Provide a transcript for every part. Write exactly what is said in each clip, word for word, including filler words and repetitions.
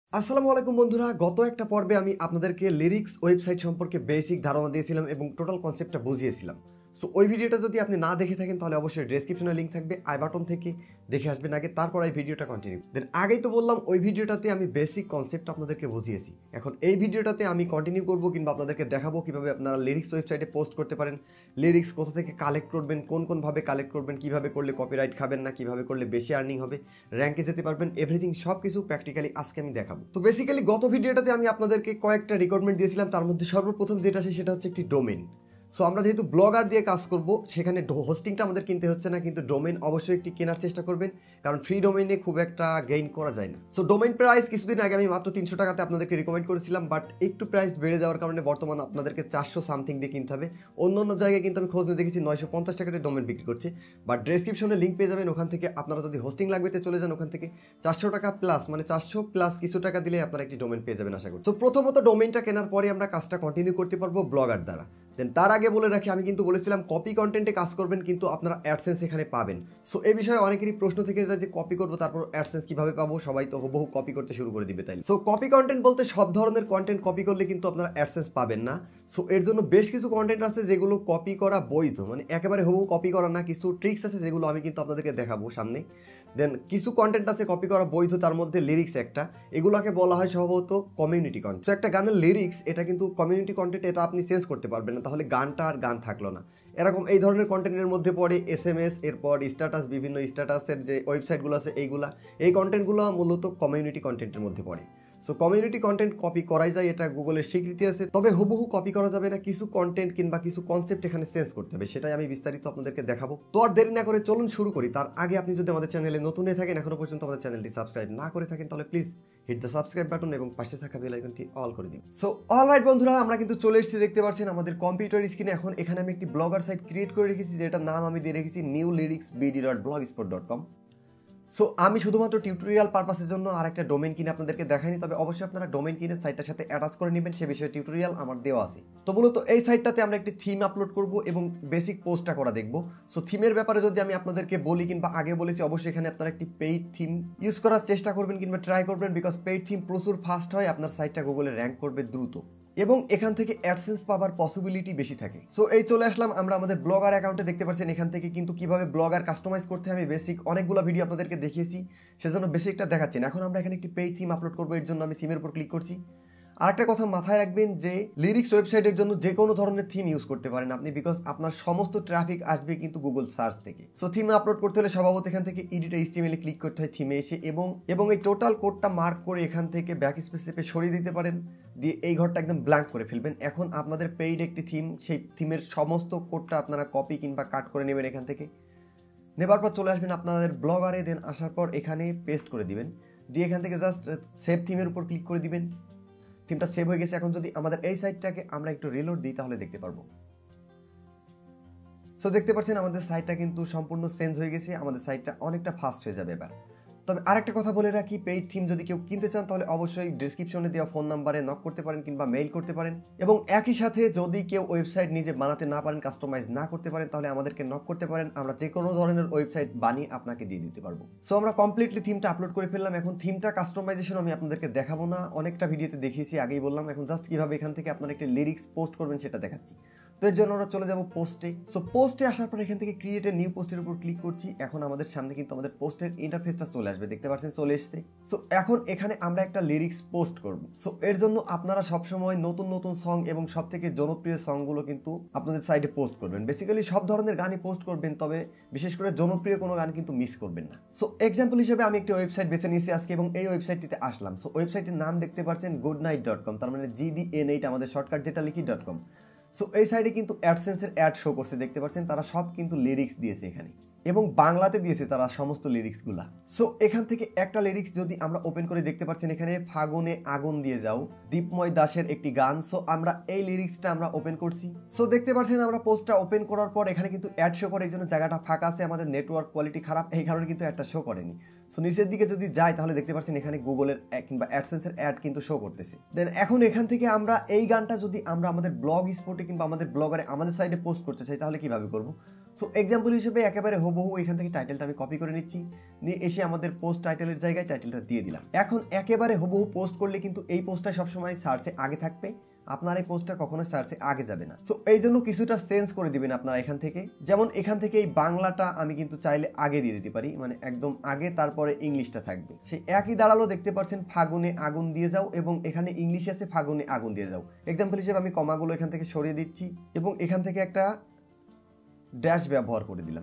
আসসালামু আলাইকুম বন্ধুরা, গত একটা পর্বে আমি আপনাদেরকে লিরিক্স ওয়েবসাইট সম্পর্কে বেসিক ধারণা দিয়েছিলাম এবং টোটাল কনসেপ্টটা বুঝিয়েছিলাম। সো ওই ভিডিওটা যদি আপনি না দেখে থাকেন তাহলে অবশ্যই ডেসক্রিপশনে লিঙ্ক থাকবে, আই বাটন থেকে দেখে আসবেন আগে, তারপর এই ভিডিওটা কন্টিনিউ। দেন আগেই তো বললাম ওই ভিডিওটাতে আমি বেসিক কনসেপ্ট আপনাদেরকে বুঝিয়েছি। এখন এই ভিডিওটাতে আমি কন্টিনিউ করব কিংবা আপনাদেরকে দেখাবো কিভাবে আপনারা লিরিক্স ওয়েবসাইটে পোস্ট করতে পারেন, লিরিক্স কোথা থেকে কালেক্ট করবেন, কোন কোনভাবে কালেক্ট করবেন, কিভাবে করলে কপিরাইট খাবেন না, কিভাবে করলে বেশি আর্নিং হবে, র্যাঙ্কে যেতে পারবেন, এভরিথিং সব কিছু প্র্যাকটিক্যালি আজকে আমি দেখাবো। তো বেসিক্যালি গত ভিডিওটাতে আমি আপনাদেরকে কয়েকটা রিকোয়ারমেন্ট দিয়েছিলাম, তার মধ্যে সর্বপ্রথম যেটা আছে সেটা হচ্ছে একটি ডোমেন। সো আমরা যেহেতু ব্লগার দিয়ে কাজ করব, সেখানে হোস্টিংটা আমাদের কিনতে হচ্ছে না, কিন্তু ডোমেন অবশ্যই একটি কেনার চেষ্টা করবেন, কারণ ফ্রি ডোমেনে খুব একটা গেইন করা যায় না। সো ডোমেন প্রাইস কিছুদিন আগে আমি মাত্র তিনশো টাকাতে আপনাদেরকে রিকমেন্ড করেছিলাম, বাট একটু প্রাইস বেড়ে যাওয়ার কারণে বর্তমানে আপনাদেরকে চারশো সামথিং দিয়ে কিনতে হবে। অন্য অন্য জায়গায় কিন্তু আমি খোঁজ নিয়ে দেখেছি নয়শো পঞ্চাশ টাকাতে ডোমেন বিক্রি করছে, বাট ডেসক্রিপশনে লিঙ্ক পেয়ে যাবেন, ওখান থেকে আপনারা যদি হোস্টিং লাগবে চলে যান, ওখান থেকে চারশো টাকা প্লাস মানে চারশো প্লাস কিছু টাকা দিলে আপনারা একটি ডোমেন পেয়ে যাবেন আশা করি। সো প্রথমত ডোমেনটা কেনার পরে আমরা কাজটা কন্টিনিউ করতে পারবো ব্লগার দ্বারা। দেন তার আগে বলে রাখি, আমি কিন্তু বলেছিলাম কপি কন্টেন্টে কাজ করবেন, কিন্তু আপনারা অ্যাডসেন্স এখানে পাবেন। সো এই বিষয়ে অনেকেরই প্রশ্ন থেকে যায় যে কপি করবো তারপর অ্যাডসেন্স কিভাবে পাবো, সবাই তো হুবহু কপি করতে শুরু করে দিবে। তাই সো কপি কন্টেন্ট বলতে সব ধরনের কন্টেন্ট কপি করলে কিন্তু আপনারা অ্যাডসেন্স পাবেন না। সো এর জন্য বেশ কিছু কন্টেন্ট আছে যেগুলো কপি করা বৈধ, মানে একেবারে হুবহু কপি করা না, কিছু ট্রিক্স আছে যেগুলো আমি কিন্তু আপনাদেরকে দেখাবো সামনে। দেন কিছু কন্টেন্ট আছে কপি করা বৈধ, তার মধ্যে লিরিক্স একটা, এগুলোকে বলা হয় সম্ভবত কমিউনিটি কন্টেন্ট। সো একটা গানের লিরিক্স এটা কিন্তু কমিউনিটি কন্টেন্ট, এটা আপনি চেঞ্জ করতে পারবেন না, তাহলে গানটা আর গান থাকলো না। এরকম এই ধরনের কন্টেন্টের মধ্যে পড়ে এস এম এস, এরপর স্ট্যাটাস, বিভিন্ন স্ট্যাটাসের যে ওয়েবসাইটগুলো আছে এইগুলা, এই কন্টেন্টগুলো মূলত কমিউনিটি কন্টেন্টের মধ্যে পড়ে। সো কমিউনিটি কন্টেন্ট কপি করাই যায়, এটা গুগলের স্বীকৃতি আছে, তবে হুবহু কপি করা যাবে না, কিছু কন্টেন্ট কিংবা কিছু কনসেপ্ট এখানে চেঞ্জ করতে হবে, সেটাই আমি বিস্তারিত আপনাদেরকে দেখাবো। তো আর দেরি না করে চলুন শুরু করি। তার আগে আপনি যদি আমাদের চ্যানেলে নতুন হয়ে থাকেন, এখনো পর্যন্ত আমাদের চ্যানেলটি সাবস্ক্রাইব না করে থাকেন, তাহলে please hit the subscribe button এবং পাশে থাকা বেল আইকনটি অল করে দিন। সো অলরাইট বন্ধুরা, আমরা কিন্তু চলে এসেছি, দেখতে পাচ্ছেন আমাদের কম্পিউটার স্ক্রিনে। এখন এখানে আমি একটি ব্লগার সাইট ক্রিয়েট করে রেখেছি, যেটার নাম আমি দিয়ে রেখেছি new lyrics BD dot blog spot dot com. So আমি শুধুমাত্র টিউটোরিয়াল পারপাসের জন্য আর একটা ডোমেন কিনে আপনাদেরকে দেখাইনি, তবে অবশ্যই আপনারা ডোমেন কিনে সাইটটার সাথে অ্যাটাচ করে নেবেন, সে বিষয়ে টিউটোরিয়াল আমার দেওয়া আছে। তো মূলত এই সাইটটাতে আমরা একটি থিম আপলোড করব এবং বেসিক পোস্টটা করা দেখব। সো থিমের ব্যাপারে যদি আমি আপনাদেরকে বলি, কিংবা আগে বলেছি, অবশ্যই এখানে আপনারা একটি পেইড থিম ইউজ করার চেষ্টা করবেন কিংবা ট্রাই করবেন, বিকজ পেইড থিম প্রচুর ফাস্ট হয়, আপনার সাইটটা গুগলে র্যাঙ্ক করবে দ্রুত এবং এখান থেকে অ্যাডসেন্স পাওয়ার পসিবিলিটি বেশি থাকে। সো এই চলে আসলাম আমরা আমাদের ব্লগার অ্যাকাউন্টে, দেখতে পাচ্ছেন এখান থেকে কিন্তু কিভাবে ব্লগার কাস্টমাইজ করতে হয় আমি বেসিক অনেকগুলো ভিডিও আপনাদেরকে দেখিয়েছি, সেজন্য বেসিকটা দেখাচ্ছি না। এখন আমরা এখানে একটি পেইড থিম আপলোড করবো, এর জন্য আমি থিমের উপর ক্লিক করছি। আরেকটা কথা মাথায় রাখবেন যে লিরিক্স ওয়েবসাইটের জন্য যে কোনো ধরনের থিম ইউজ করতে পারেন আপনি, বিকজ আপনার সমস্ত ট্রাফিক আসবে কিন্তু গুগল সার্চ থেকে। সো থিম আপলোড করতে হলে স্বভাবত এখান থেকে এডিট এইচটিএমএল এ ক্লিক করতে হয় থিমে এসে, এবং এবং এই টোটাল কোডটা মার্ক করে এখান থেকে ব্যাক স্পেসে সরিয়ে দিতে পারেন, দিয়ে এই ঘরটা একদম ব্ল্যাঙ্ক করে ফেলবেন। এখন আপনাদের পেইড একটি থিম, সেই থিমের সমস্ত কোডটা আপনারা কপি কিংবা কাট করে নেবেন এখান থেকে। নেবার পর চলে আসবেন আপনাদের ব্লগারে, দেন আসার পর এখানে পেস্ট করে দিবেন, দিয়ে এখান থেকে জাস্ট সেভ থিমের উপর ক্লিক করে দিবেন। থিমটা সেভ হয়ে গেছে। এখন যদি আমাদের এই সাইটটাকে আমরা একটু রিলোড দিই তাহলে দেখতে পারবো। সো দেখতে পাচ্ছেন আমাদের সাইটটা কিন্তু সম্পূর্ণ চেঞ্জ হয়ে গেছে, আমাদের সাইটটা অনেকটা ফাস্ট হয়ে যাবে এবার। তবে আরেকটা কথা বলে রাখি, পেইড থিম যদি কেউ কিনতে চান তাহলে অবশ্যই ডেসক্রিপশনে দেওয়া ফোন নাম্বারে নক করতে পারেন কিংবা মেইল করতে পারেন, এবং একই সাথে যদি কেউ ওয়েবসাইট নিজে বানাতে না পারেন, কাস্টমাইজ না করতে পারেন, তাহলে আমাদেরকে নক করতে পারেন, আমরা যে কোনো ধরনের ওয়েবসাইট বানিয়ে আপনাকে দিয়ে দিতে পারবো। সো আমরা কমপ্লিটলি থিমটা আপলোড করে ফেললাম। এখন থিমটা কাস্টমাইজেশন আমি আপনাদেরকে দেখাবো না, অনেকটা ভিডিওতে দেখিয়েছি, আগেই বললাম। এখন জাস্ট কিভাবে এখান থেকে আপনারা একটা লিরিক্স পোস্ট করবেন সেটা দেখাচ্ছি। তো এর জন্য আমরা চলে যাব পোস্টে। সো পোস্টে আসার পর এখান থেকে ক্রিয়েট এ নিউ পোস্টের উপর ক্লিক করছি। এখন আমাদের সামনে কিন্তু আমাদের পোস্টের ইন্টারফেসটা চলে আসবে, দেখতে পাচ্ছেন চলে এসেছে। সো এখন এখানে আমরা একটা লিরিক্স পোস্ট করব। সো এর জন্য আপনারা সবসময় নতুন নতুন সং এবং সব থেকে জনপ্রিয় সংগুলো কিন্তু আপনাদের সাইটে পোস্ট করবেন। বেসিক্যালি সব ধরনের গানই পোস্ট করবেন, তবে বিশেষ করে জনপ্রিয় কোনো গান কিন্তু মিস করবেন না। সো এক্সাম্পল হিসেবে আমি একটি ওয়েবসাইট বেছে নিয়েছি আজকে এবং এই ওয়েবসাইটটিতে আসলাম। সো ওয়েবসাইটের নাম দেখতে পাচ্ছেন গুড নাইট ডট কম, তার মানে জি ডি এন এইট আমাদের শর্টকাট যেটা লিখি ডট কম। সো এই সাইডে কিন্তু অ্যাডসেন্সের অ্যাড শো করছে, দেখতে পাচ্ছেন তারা সব কিন্তু লিরিক্স দিয়েছে এখানে, এবং বাংলাতে দিয়েছে তারা সমস্ত লিরিক্সগুলা। সো এখান থেকে একটা লিরিক্স যদি আমরা ওপেন করে দেখতে পাচ্ছেন এখানে ফাগুনে আগুন দিয়ে যাও, দীপময় দাসের একটি গান। সো আমরা এই লিরিক্সটা আমরা ওপেন করছি। সো দেখতে পাচ্ছেন আমরা পোস্টটা ওপেন করার পর এখানে কিন্তু অ্যাড শো করে, এই জন্য জায়গাটা ফাঁকা আছে, আমাদের নেটওয়ার্ক কোয়ালিটি খারাপ, এই কারণে কিন্তু অ্যাডটা শো করেনি। সো নিচের দিকে যদি যাই তাহলে দেখতে পাচ্ছেন এখানে গুগলের কিংবা অ্যাডসেন্সের অ্যাড কিন্তু শো করতেছে। দেন এখন এখান থেকে আমরা এই গানটা যদি আমরা আমাদের ব্লগ স্পটে কিংবা আমাদের ব্লগারে আমাদের সাইডে পোস্ট করতে চাই তাহলে কিভাবে করব? সো এক্সাম্পল হিসেবে একেবারে হুবহু এখান থেকে টাইটেলটা আমি কপি করে নিচ্ছি, নিয়ে এসে আমাদের পোস্ট টাইটেলের জায়গায় টাইটেলটা দিয়ে দিলাম। এখন একেবারে হুবহু পোস্ট করলে কিন্তু এই পোস্টটা সবসময় সার্চে আগে থাকবে, আপনার এই পোস্টটা কখনো সার্চে আগে যাবে না। সো এই জন্য কিছুটা চেঞ্জ করে দিবেন আপনারা এখান থেকে। যেমন এখান থেকে এই বাংলাটা আমি কিন্তু চাইলে আগে দিয়ে দিতে পারি, মানে একদম আগে, তারপরে ইংলিশটা থাকবে। সেই একই দাঁড়ালো, দেখতে পাচ্ছেন ফাগুনে আগুন দিয়ে যাও, এবং এখানে ইংলিশ আছে ফাগুনে আগুন দিয়ে যাও। এক্সাম্পল হিসেবে আমি কমাগুলো এখান থেকে সরিয়ে দিচ্ছি এবং এখান থেকে একটা ড্যাশ ব্যবহার করে দিলাম।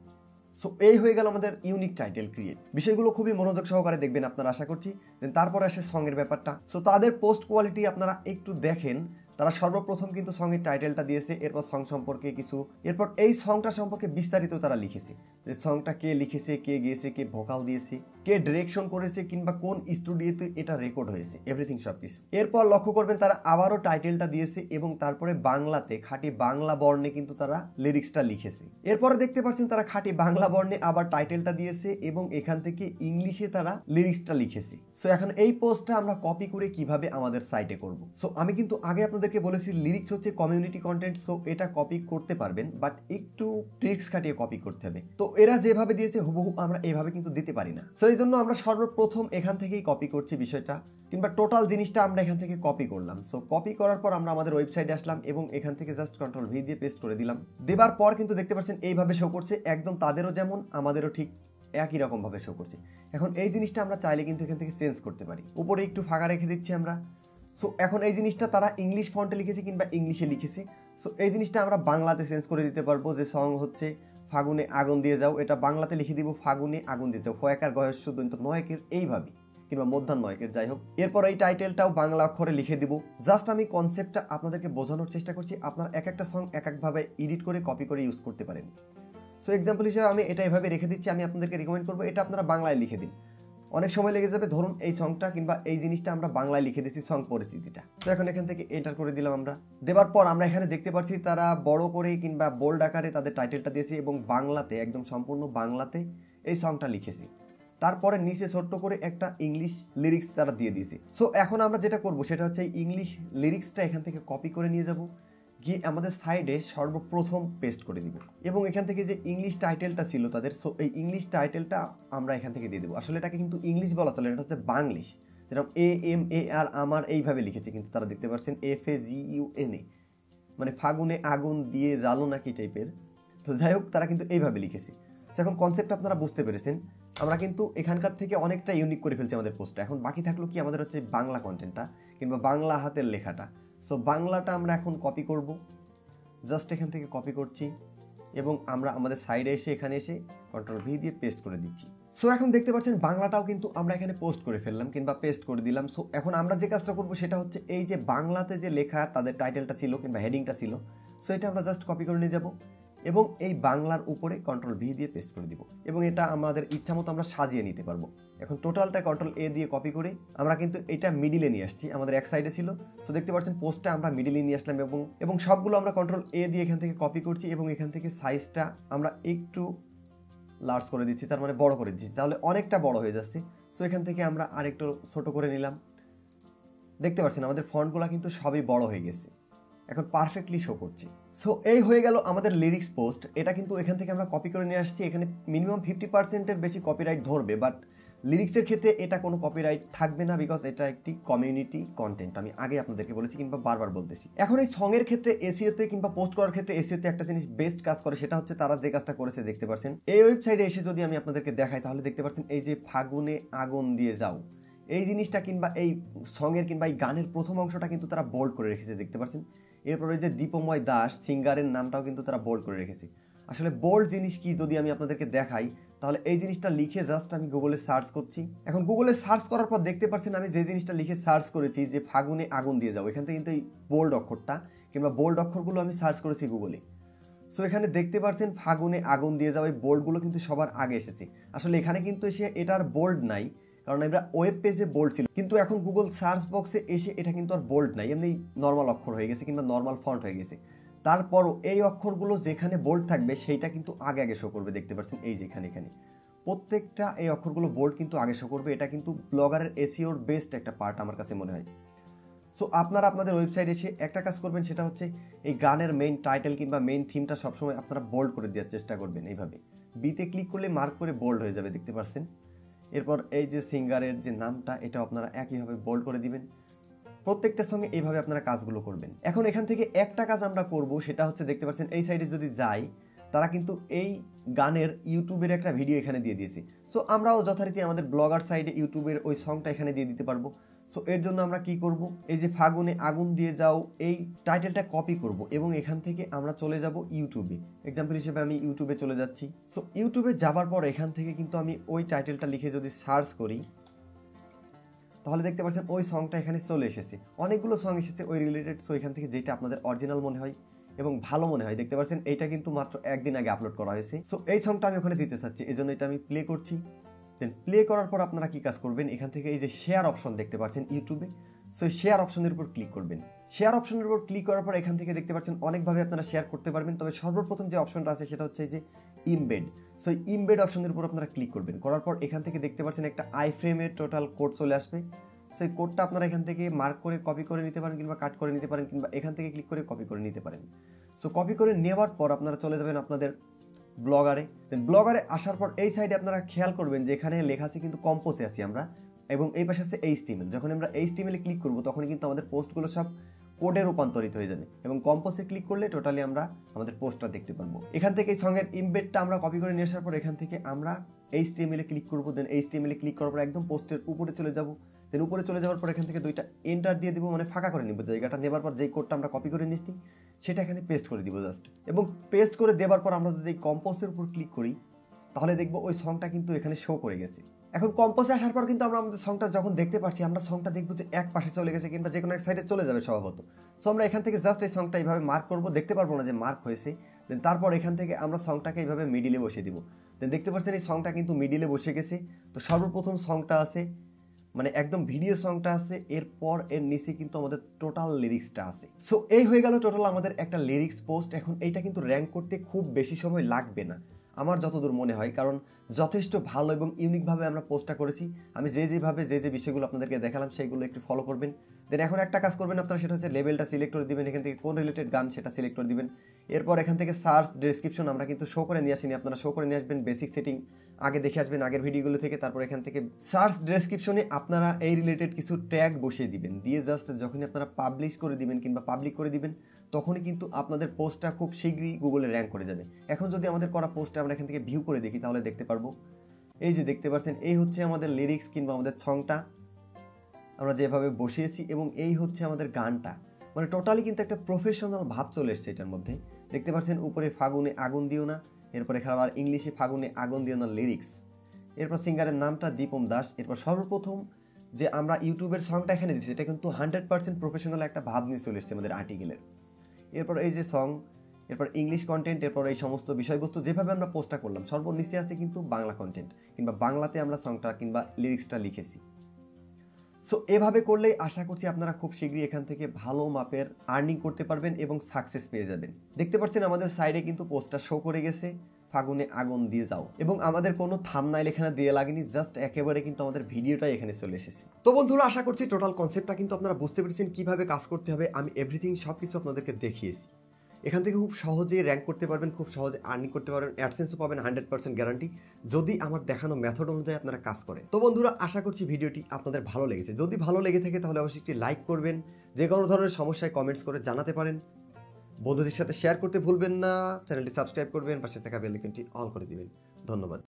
সো এই হয়ে গেল আমাদের ইউনিক টাইটেল ক্রিয়েট। বিষয়গুলো খুবই মনোযোগ সহকারে দেখবেন আপনারা, আশা করছি। দেন তারপরে আসে সঙ্গের ব্যাপারটা। সো তাদের পোস্ট কোয়ালিটি আপনারা একটু দেখেন। তারা সর্বপ্রথম কিন্তু সঙ্গের টাইটেলটা দিয়েছে, এরপর সং সম্পর্কে কিছু, এরপর এই সংটা সম্পর্কে বিস্তারিত তারা লিখেছে, যে সংটা কে লিখেছে, কে গেয়েছে, কে ভোকাল দিয়েছে, কে ডিরেকশন করেছে, কিংবা কোন স্টুডিওতে এটা রেকর্ড হয়েছে, এভরিথিং সব কিছু। এরপর লক্ষ্য করবেন তারা আবারও টাইটেলটা দিয়েছে এবং তারপরে বাংলাতে খাঁটি বাংলা বর্ণে কিন্তু তারা লিরিক্সটা লিখেছে। এরপরে দেখতে পাচ্ছেন তারা খাঁটি বাংলা বর্ণে আবার টাইটেলটা দিয়েছে এবং এখান থেকে ইংলিশে তারা লিরিক্সটা লিখেছে। সো এখন এই পোস্টটা আমরা কপি করে কিভাবে আমাদের সাইটে করব। সো আমি কিন্তু আগে আপনাদেরকে বলেছি লিরিক্স হচ্ছে কমিউনিটি কন্টেন্ট, সো এটা কপি করতে পারবেন, বাট একটু ট্রিক্স খাটিয়ে কপি করতে হবে। তো এরা যেভাবে দিয়েছে হুবহু আমরা এইভাবে কিন্তু দিতে পারি না। সো এই জন্য আমরা সর্বপ্রথম এখান থেকেই কপি করছি বিষয়টা, কিংবা টোটাল জিনিসটা আমরা এখান থেকে কপি করলাম। সো কপি করার পর আমরা আমাদের ওয়েবসাইটে আসলাম এবং এখান থেকে জাস্ট কন্ট্রোল ভি দিয়ে পেস্ট করে দিলাম। দেবার পর কিন্তু দেখতে পাচ্ছেন এইভাবে শো করছে, একদম তাদেরও যেমন আমাদেরও ঠিক একই রকম ভাবে শো করছে। এখন এই জিনিসটা আমরা চাইলে কিন্তু এখান থেকে চেঞ্জ করতে পারি। উপরে একটু ফাঁকা রেখে দিচ্ছি আমরা। সো এখন এই জিনিসটা তারা ইংলিশ ফন্টে লিখেছে কিংবা ইংলিশে লিখেছে, সো এই জিনিসটা আমরা বাংলাতে চেঞ্জ করে দিতে পারবো। যে সং হচ্ছে ফাগুনে আগুন দিয়ে যাও, এটা বাংলাতে লিখে দিব ফাগুনে আগুন দিয়ে যাও, ফয়াকার গয়ের শুদ্ধ নয়কের এইভাবে, কিংবা মধ্যাহ্ন নয়কের, যাই হোক। এরপর এই টাইটেলটাও বাংলা অক্ষরে লিখে দিব। জাস্ট আমি কনসেপ্টটা আপনাদেরকে বোঝানোর চেষ্টা করছি, আপনার এক একটা সং এক একভাবে এডিট করে কপি করে ইউজ করতে পারেন। সো এক্সাম্পল হিসেবে আমি এটা এভাবে রেখে দিচ্ছি। আমি আপনাদেরকে রিকমেন্ড করবো এটা আপনারা বাংলায় লিখে দিন, অনেক সময় লেগে যাবে। ধরুন এই সংটা কিংবা এই জিনিসটা আমরা বাংলায় লিখে দিচ্ছি, সং পরিস্থিতিটা। তো এখন এখান থেকে এন্টার করে দিলাম আমরা। দেবার পর আমরা এখানে দেখতে পাচ্ছি তারা বড় করে কিংবা বোল্ড আকারে তাদের টাইটেলটা দিয়েছে এবং বাংলাতে, একদম সম্পূর্ণ বাংলাতে এই সংটা লিখেছি। তারপরে নিচে ছোট্ট করে একটা ইংলিশ লিরিক্স তারা দিয়ে দিয়েছে। সো এখন আমরা যেটা করব সেটা হচ্ছে ইংলিশ লিরিক্সটা এখান থেকে কপি করে নিয়ে যাব, গিয়ে আমাদের সাইডে সর্বপ্রথম পেস্ট করে দিব এবং এখান থেকে যে ইংলিশ টাইটেলটা ছিল তাদের, সো এই ইংলিশ টাইটেলটা আমরা এখান থেকে দিয়ে দেবো। আসলে এটাকে কিন্তু ইংলিশ বলা চলে, এটা হচ্ছে বাংলিশ। যেরকম এ এম এ আর আমার এইভাবে লিখেছে, কিন্তু তারা দেখতে পাচ্ছেন F A G U N A, মানে ফাগুনে আগুন দিয়ে জ্বালো নাকি টাইপের। তো যাই হোক, তারা কিন্তু এইভাবে লিখেছে। এখন কনসেপ্ট আপনারা বুঝতে পেরেছেন। আমরা কিন্তু এখানকার থেকে অনেকটা ইউনিক করে ফেলছি আমাদের পোস্টটা। এখন বাকি থাকলো কি আমাদের হচ্ছে বাংলা কন্টেন্টটা কিংবা বাংলা হাতের লেখাটা। সো বাংলাটা আমরা এখন কপি করব, জাস্ট এখান থেকে কপি করছি এবং আমরা আমাদের সাইডে এসে এখানে এসে কন্ট্রোল ভি দিয়ে পেস্ট করে দিচ্ছি। সো এখন দেখতে পাচ্ছেন বাংলাটাও কিন্তু আমরা এখানে পোস্ট করে ফেললাম কিংবা পেস্ট করে দিলাম। সো এখন আমরা যে কাজটা করবো সেটা হচ্ছে এই যে বাংলাতে যে লেখা তাদের টাইটেলটা ছিল কিংবা হেডিংটা ছিল, সো এটা আমরা জাস্ট কপি করে নিয়ে যাব এবং এই বাংলার উপরে কন্ট্রোল ভি দিয়ে পেস্ট করে দিব এবং এটা আমাদের ইচ্ছা মতো আমরা সাজিয়ে নিতে পারবো। এখন টোটালটা কন্ট্রোল এ দিয়ে কপি করে আমরা কিন্তু এটা মিডিলে নিয়ে আসছি, আমাদের এক সাইডে ছিল। সো দেখতে পাচ্ছেন পোস্টটা আমরা মিডিলে নিয়ে আসলাম এবং এবং সবগুলো আমরা কন্ট্রোল এ দিয়ে এখান থেকে কপি করছি এবং এখান থেকে সাইজটা আমরা একটু লার্জ করে দিচ্ছি, তার মানে বড় করে দিচ্ছি, তাহলে অনেকটা বড় হয়ে যাচ্ছে। সো এখান থেকে আমরা আরেকটু ছোট করে নিলাম। দেখতে পাচ্ছেন আমাদের ফন্টগুলো কিন্তু সবই বড় হয়ে গেছে, এখন পারফেক্টলি শো করছে। সো এই হয়ে গেল আমাদের লিরিক্স পোস্ট। এটা কিন্তু এখান থেকে আমরা কপি করে নিয়ে আসছি। এখানে মিনিমাম ফিফটি পার্সেন্টের বেশি কপিরাইট ধরবে, বাট লিরিক্সের ক্ষেত্রে এটা কোনো কপিরাইট থাকবে না, বিকজ এটা একটি কমিউনিটি কন্টেন্ট। আমি আগে আপনাদেরকে বলেছি কিংবা বারবার বলতেছি। এখন এই সঙের ক্ষেত্রে এসিওতে কিংবা পোস্ট করার ক্ষেত্রে এসিওতে একটা জিনিস বেস্ট কাজ করে, সেটা হচ্ছে তারা যে কাজটা করেছে দেখতে পাচ্ছেন। এই ওয়েবসাইটে এসে যদি আমি আপনাদেরকে দেখাই তাহলে দেখতে পাচ্ছেন এই যে ফাগুনে আগুন দিয়ে যাও, এই জিনিসটা কিংবা এই সঙের কিংবা এই গানের প্রথম অংশটা কিন্তু তারা বোল্ড করে রেখেছে, দেখতে পাচ্ছেন। এরপরে যে দীপময় দাস সিঙ্গারের নামটাও কিন্তু তারা বোল্ড করে রেখেছে। আসলে বোল্ড জিনিস কি যদি আমি আপনাদেরকে দেখাই তাহলে এই জিনিসটা লিখে জাস্ট আমি গুগলে সার্চ করছি। এখন গুগলে সার্চ করার পর দেখতে পাচ্ছেন আমি যে জিনিসটা লিখে সার্চ করেছি যে ফাগুনে আগুন দিয়ে যাও, এখান থেকে কিন্তু এই বোল্ড অক্ষরটা কিংবা বোল্ড অক্ষরগুলো আমি সার্চ করেছি গুগলে। সো এখানে দেখতে পাচ্ছেন ফাগুনে আগুন দিয়ে যাও, এই বোল্ডগুলো কিন্তু সবার আগে এসেছে। আসলে এখানে কিন্তু এসে এটার বোল্ড নাই, কারণ আমরা ওয়েব পেজে বোল্ড ছিল, কিন্তু এখন গুগল সার্চ বক্সে এসে এটা কিন্তু আর বোল্ড নাই, এমনি নর্মাল অক্ষর হয়ে গেছে কিংবা নর্মাল ফন্ট হয়ে গেছে। তারপরও এই অক্ষরগুলো যেখানে বোল্ড থাকবে সেইটা কিন্তু আগে আগে শো করবে, দেখতে পাচ্ছেন এই যেখানে এখানে প্রত্যেকটা এই অক্ষরগুলো বোল্ড কিন্তু আগে শো করবে। এটা কিন্তু ব্লগারের এসইওর বেস্ট একটা পার্ট আমার কাছে মনে হয়। সো আপনারা আপনাদের ওয়েবসাইটে এসে একটা কাজ করবেন, সেটা হচ্ছে এই গানের মেইন টাইটেল কিংবা মেইন থিমটা সবসময় আপনারা বোল্ড করে দেওয়ার চেষ্টা করবেন। এইভাবে বিতে ক্লিক করলে মার্ক করে বোল্ড হয়ে যাবে, দেখতে পাচ্ছেন। এরপর এই যে সিঙ্গারের যে নামটা, এটা আপনারা একইভাবে বোল্ড করে দিবেন। প্রত্যেকটার সঙ্গে এইভাবে আপনারা কাজগুলো করবেন। এখন এখান থেকে একটা কাজ আমরা করব, সেটা হচ্ছে দেখতে পাচ্ছেন এই সাইডে যদি যাই, তারা কিন্তু এই গানের ইউটিউবের একটা ভিডিও এখানে দিয়ে দিয়েছে। সো আমরাও যথারীতি আমাদের ব্লগার সাইডে ইউটিউবের ওই সংটা এখানে দিয়ে দিতে পারবো। সো এর জন্য আমরা কি করব, এই যে ফাগুনে আগুন দিয়ে যাও, এই টাইটেলটা কপি করব এবং এখান থেকে আমরা চলে যাব ইউটিউবে। এক্সাম্পল হিসেবে আমি ইউটিউবে চলে যাচ্ছি। সো ইউটিউবে যাবার পর এখান থেকে কিন্তু আমি ওই টাইটেলটা লিখে যদি সার্চ করি, তাহলে দেখতে পাচ্ছেন ওই সংটা এখানে চলে এসেছে। অনেকগুলো সং এসেছে ওই রিলেটেড। সো এখান থেকে যেটা আপনাদের অরিজিনাল মনে হয় এবং ভালো মনে হয়, দেখতে পাচ্ছেন এইটা কিন্তু মাত্র একদিন আগে আপলোড করা হয়েছে। সো এই সংটা আমি ওখানে দিতে চাচ্ছি, এই জন্য এটা আমি প্লে করছি। দেন প্লে করার পর আপনারা কি কাজ করবেন, এখান থেকে এই যে শেয়ার অপশন দেখতে পাচ্ছেন ইউটিউবে, সো শেয়ার অপশনের উপর ক্লিক করবেন। শেয়ার অপশনের উপর ক্লিক করার পর এখান থেকে দেখতে পাচ্ছেন অনেকভাবে আপনারা শেয়ার করতে পারবেন। তবে সর্বপ্রথম যে অপশনটা আছে সেটা হচ্ছে যে ইমবেড। সো ইমবেড অপশনের উপর আপনারা ক্লিক করবেন। করার পর এখান থেকে দেখতে পাচ্ছেন একটা আই ফ্রেমের টোটাল কোড চলে আসবে। সেই কোডটা আপনারা এখান থেকে মার্ক করে কপি করে নিতে পারেন কিংবা কাট করে নিতে পারেন কিংবা এখান থেকে ক্লিক করে কপি করে নিতে পারেন। সো কপি করে নেওয়ার পর আপনারা চলে যাবেন আপনাদের ব্লগারে। দেন ব্লগারে আসার পর এই সাইডে আপনারা খেয়াল করবেন যে এখানে লেখা আছে কিন্তু কম্পোজে আছি আমরা, এবং এই পাশে আছে এইচটিএমএল। যখন আমরা এইচটিএমএল ক্লিক করব তখন কিন্তু আমাদের পোস্টগুলো সব কোডে রূপান্তরিত হয়ে যাবে এবং কম্পোজে ক্লিক করলে টোটালি আমরা আমাদের পোস্টটা দেখতে পারবো। এখান থেকে এই সঙ্গের ইমবেডটা আমরা কপি করে নিয়ে আসার পর এখান থেকে আমরা এইচটিএমএল এ ক্লিক করবো। দেন এইচটিএমএল এ ক্লিক করার পর একদম পোস্টের উপরে চলে যাব। দেন উপরে চলে যাওয়ার পর এখান থেকে দুইটা এন্টার দিয়ে দিব, মানে ফাঁকা করে নিব জায়গাটা। নেবার পর যেই কোডটা আমরা কপি করে নিচ্ছি সেটা এখানে পেস্ট করে দিব জাস্ট। এবং পেস্ট করে দেওয়ার পর আমরা যদি এই কম্পোজের উপর ক্লিক করি তাহলে দেখবো ওই সংটা কিন্তু এখানে শো করে গেছে। এখন কম্পোজে আসার পর কিন্তু আমরা আমাদের সংটা যখন দেখতে পাচ্ছি, আমরা সংটা দেখবো যে এক পাশে চলে গেছে কিংবা যে কোনো এক সাইডে চলে যাবে স্বভাবত। সো আমরা এখান থেকে জাস্ট এই সংটা এইভাবে মার্ক করবো, দেখতে পারবো না যে মার্ক হয়েছে। দেন তারপর এখান থেকে আমরা সংটাকে এইভাবে মিডিলে বসিয়ে দিব। দেন দেখতে পাচ্ছেন এই সংটা কিন্তু মিডিলে বসে গেছে। তো সর্বপ্রথম সংটা আছে, মানে একদম ভিডিও সংটা আছে, এরপর এর নিচে কিন্তু আমাদের টোটাল লিরিক্সটা আছে। সো এই হয়ে গেল টোটাল আমাদের একটা লিরিক্স পোস্ট। এখন এইটা কিন্তু র্যাঙ্ক করতে খুব বেশি সময় লাগবে না আমার যতদূর মনে হয়, কারণ যথেষ্ট ভালো এবং ইউনিকভাবে আমরা পোস্টটা করেছি। আমি যে যেভাবে যে যে বিষয়গুলো আপনাদেরকে দেখালাম সেইগুলো একটু ফলো করবেন। দেন এখন একটা কাজ করবেন আপনারা, সেটা হচ্ছে লেভেলটা সিলেক্ট করে দিবেন। এখান থেকে কোন রিলেটেড গান সেটা সিলেক্ট করে দিবেন। এরপর এখান থেকে সার্চ ডেসক্রিপশন আমরা কিন্তু শো করে নিয়ে আসিনি, আপনারা শো করে নিয়ে আসবেন। বেসিক সেটিং আগে দেখে আসবেন আগের ভিডিওগুলো থেকে। তারপর এখান থেকে সার্চ ডেসক্রিপশনে আপনারা এই রিলেটেড কিছু ট্যাগ বসিয়ে দিবেন। দিয়ে জাস্ট যখনই আপনারা পাবলিশ করে দিবেন কিংবা পাবলিক করে দিবেন তখনই কিন্তু আপনাদের পোস্টটা খুব শীঘ্রই গুগলে র্যাঙ্ক করে যাবে। এখন যদি আমাদের করা পোস্টটা আমরা এখান থেকে ভিউ করে দেখি তাহলে দেখতে পারবো, এই যে দেখতে পাচ্ছেন এই হচ্ছে আমাদের লিরিক্স কিংবা আমাদের সংটা আমরা যেভাবে বসিয়েছি, এবং এই হচ্ছে আমাদের গানটা। মানে টোটালি কিন্তু একটা প্রফেশনাল ভাব চলে এসছে এটার মধ্যে। দেখতে পাচ্ছেন উপরে ফাগুনে আগুন দিও না, এরপর এখানে আবার ইংলিশে ফাগুনে আগুন দিও না লিরিক্স, এরপর সিঙ্গারের নামটা দীপম দাস। এরপর সর্বপ্রথম যে আমরা ইউটিউবের সংটা এখানে দিচ্ছি এটা কিন্তু হান্ড্রেড পার্সেন্ট প্রফেশনাল একটা ভাব নিয়ে চলে এসছে আমাদের আর্টিকেলের। এরপর এই যে সং, এরপর ইংলিশ কন্টেন্ট, এরপর এই সমস্ত বিষয়বস্তু যেভাবে আমরা পোস্টটা করলাম সর্বনিচে আছে কিন্তু বাংলা কন্টেন্ট কিংবা বাংলাতে আমরা সংটা কিংবা লিরিক্সটা লিখেছি। সো এভাবে করলেই আশা করছি আপনারা খুব শীঘ্রই এখান থেকে ভালো মাপের আর্নিং করতে পারবেন এবং সাকসেস পেয়ে যাবেন। দেখতে পাচ্ছেন আমাদের সাইডে কিন্তু পোস্টটা শো করে গেছে, ফাগুনে আগুন দিয়ে যাও, এবং আমাদের কোনো থাম্বনেইল এখানে দিয়ে লাগেনি, জাস্ট একেবারে কিন্তু আমাদের ভিডিওটাই এখানে চলে এসেছে। তো বন্ধুরা আশা করছি টোটাল কনসেপ্টটা কিন্তু আপনারা বুঝতে পেরেছেন কিভাবে কাজ করতে হবে। আমি এভরিথিং সব কিছু আপনাদেরকে দেখিয়েছি। এখান থেকে খুব সহজেই র্যাঙ্ক করতে পারবেন, খুব সহজে আর্নিং করতে পারবেন, অ্যাডসেন্সও পাবেন হান্ড্রেড পার্সেন্ট গ্যারান্টি যদি আমার দেখানো মেথড অনুযায়ী আপনারা কাজ করেন। তো বন্ধুরা আশা করছি ভিডিওটি আপনাদের ভালো লেগেছে। যদি ভালো লেগে থাকে তাহলে অবশ্যই একটি লাইক করবেন, যে কোনো ধরনের সমস্যায় কমেন্টস করে জানাতে পারেন, বন্ধুদের সাথে শেয়ার করতে ভুলবেন না, চ্যানেলটি সাবস্ক্রাইব করবেন, পাশে থাকা বেল আইকনটি অল করে দিবেন। ধন্যবাদ।